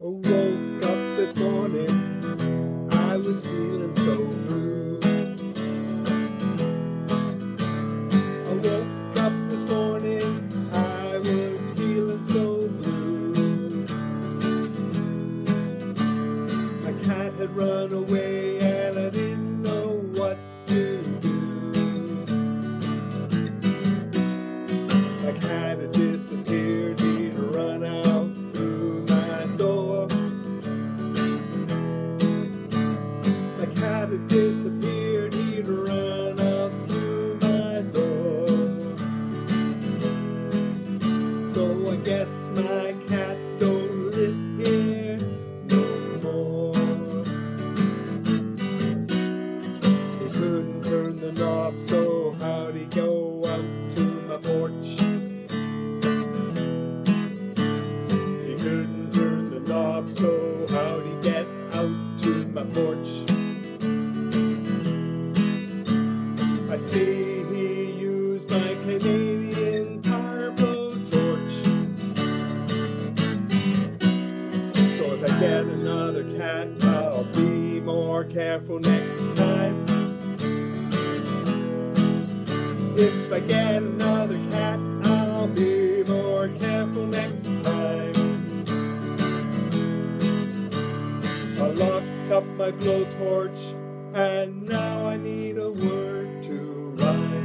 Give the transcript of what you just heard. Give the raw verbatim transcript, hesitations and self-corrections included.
Woke up this morning, I was feeling so blue. I woke up this morning, I was feeling so blue. My cat had run away and I didn't know what to do. My cat had disappeared, he'd run out through my door. My cat had disappeared, he'd run out through my door. So I guess my cat don't live here no more. He couldn't turn the knob, so how'd he go out to my porch? He couldn't turn the knob, so how'd he get out to my porch? I see he used my Canadian Tire Blowtorch. So if I get another cat, I'll be more careful next time. If I get another cat, I'll be more careful next time. I'll lock up my blowtorch, and now I need a word to write.